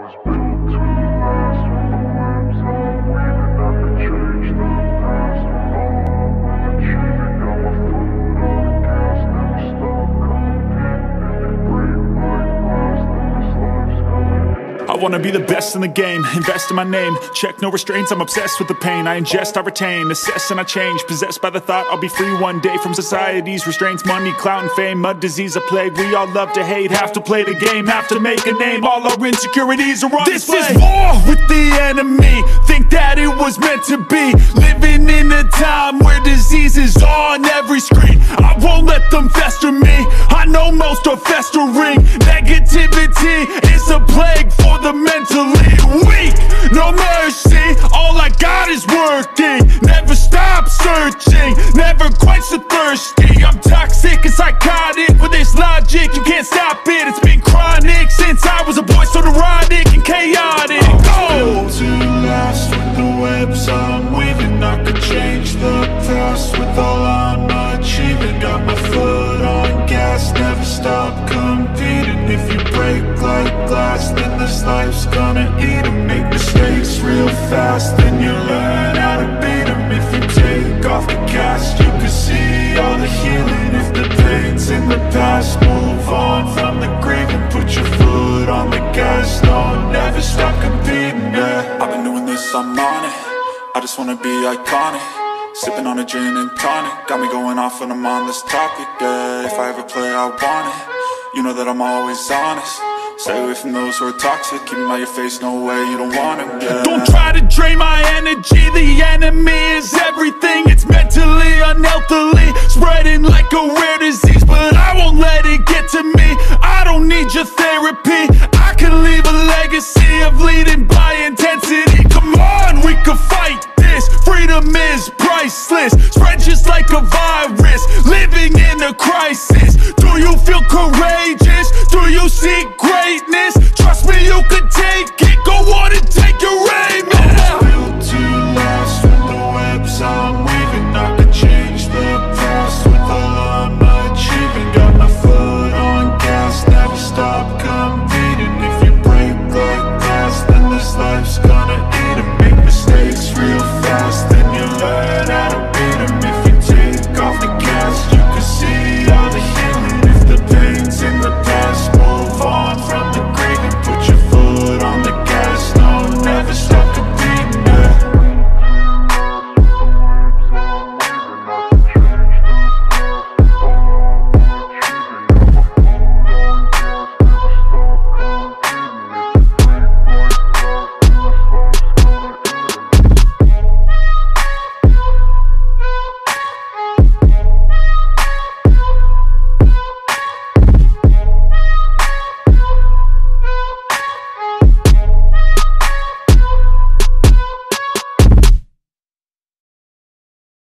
was built to last. With the webs I'm weaving, I could change the past. With all I'm achieving, got my foot on the gas. Never stop competing. If you break my glass, then this life's gonna end. I wanna be the best in the game, invest in my name. Check no restraints, I'm obsessed with the pain. I ingest, I retain, assess and I change. Possessed by the thought I'll be free one day from society's restraints. Money, clout and fame, mud, disease, a plague. We all love to hate, have to play the game, have to make a name. All our insecurities are on display. This is war with the enemy, think that it was meant to be. Living in a time where disease is on every screen. I won't let them fester me, I know most are festering. Negativity is a plague for the mentally weak. No mercy, all I got is working. Never stop searching, never quite so thirsty. I'm toxic and psychotic with this logic, you can't stop it. It's been chronic since I was a boy, so neurotic and chaotic. Built to last. With the webs I'm weaving, I could change the past. With all I'm achieving, got my foot on gas. Never stop competing. If you break like glass, then this life's gonna eat 'em. Make mistakes real fast, then you learn how to beat 'em. If you take off the cast, you can see all the healing. If the pain's in the past, move on from the grave and put your foot on the gas. No, never stop competing, yeah. I've been doing this, I'm on it. I just wanna be iconic. Sipping on a gin and tonic, got me going off when I'm on this topic, yeah. If I ever play, I want it. You know that I'm always honest. Stay away from those who are toxic. Keep them out your face, no way, you don't want them, yeah. Don't try to drain my energy. The enemy is everything. It's mentally, unhealthily, spreading like a rare disease. But I won't let it get to me. I don't need your therapy, I can leave a